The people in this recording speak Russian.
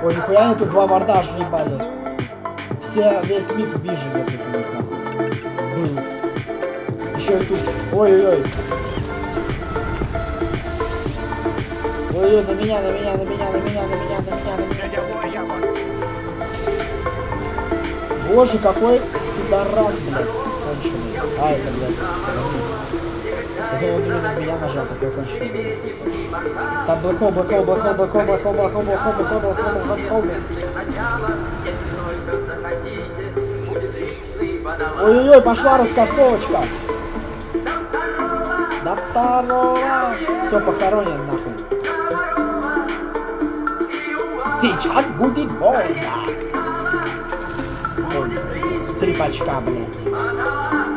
Ой, нихуя они тут два мордаж въебали. Весь мид в вижене тут у них нахуй. Еще и тут. Ой-ой-ой. Ой-ой, на меня. Боже, какой пидорас, блядь, конченый. А, это, блядь. Это он именно на меня нажал, такой конченый. Там блэкхол. Ой-ой-ой, пошла раскастовочка. До второго. Все, похоронен нахуй. Сейчас будет больно. 3 пачка, блядь.